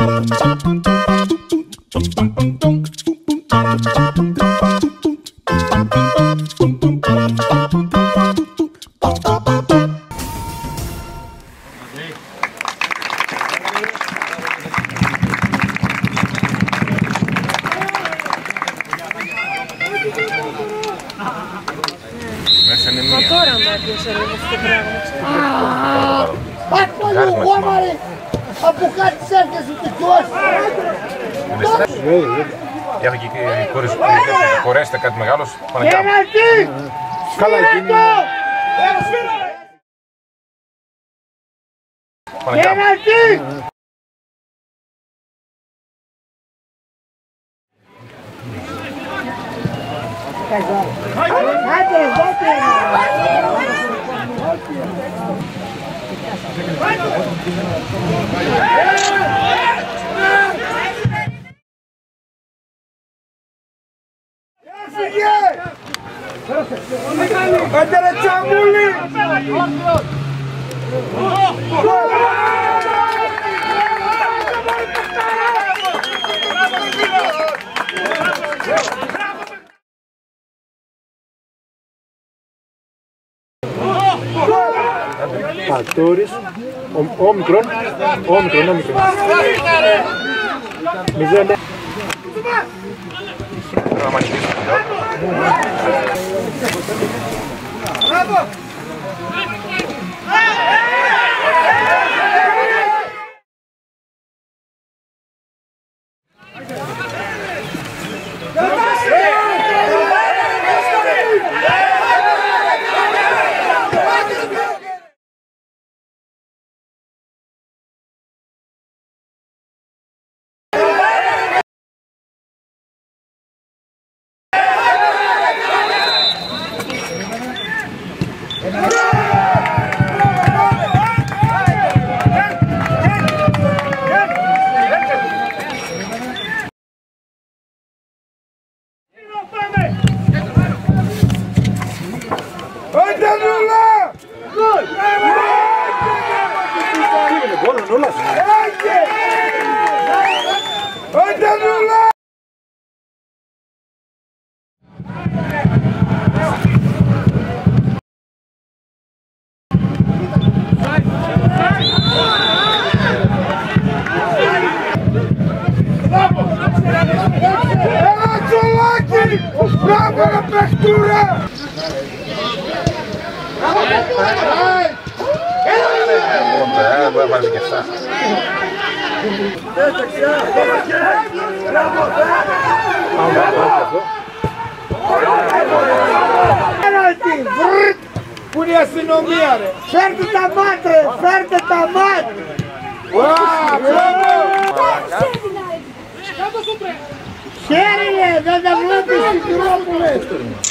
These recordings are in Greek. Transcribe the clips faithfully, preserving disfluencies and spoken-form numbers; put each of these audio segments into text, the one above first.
Μα τώρα με έπιασε λίγο αυτό το πράγμα. Πάτ' παλιού, γόμαρε! Από κάτι σέρκες ούτε κιός! Έχω και κορέσετε κάτι μεγάλος. Πέναλτι! Σφυράτο! Πέναλτι! Άντε, δώτε! Έφυγε! Άντε ρε τσαμούλη! Πατώρης, όμικρον, όμικρον, όμικρον. Μηδέν. Μπράβο! Μπράβο ρε παιχτούρα! Δεν μπορεί να βάζει και αυτά. Πού είναι η αστυνομία ρε! Φέρτε τα μάτ ρε! Φέρτε τα μάτ! Χέρι ρε! Δεν τα βλέπεις στην Κυρόπουλε!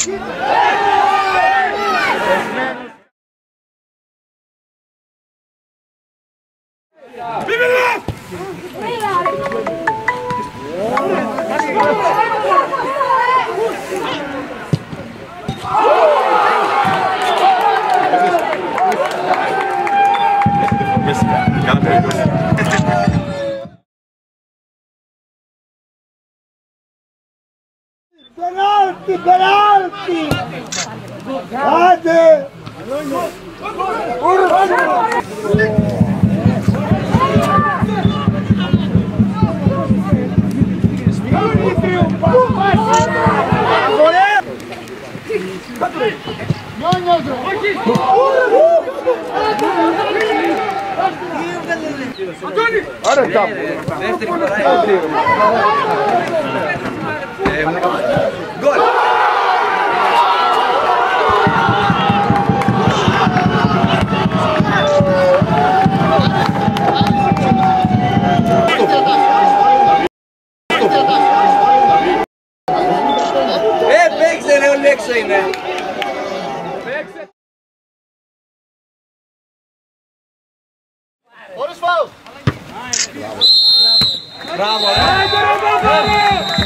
Penalti, penalti! Άντε! Άρα κάπου. Γκολ! Ε, παίξε ρε, όλοι έξω είναι. Χωρίς φάουλ! Μπράβο! Μπράβο!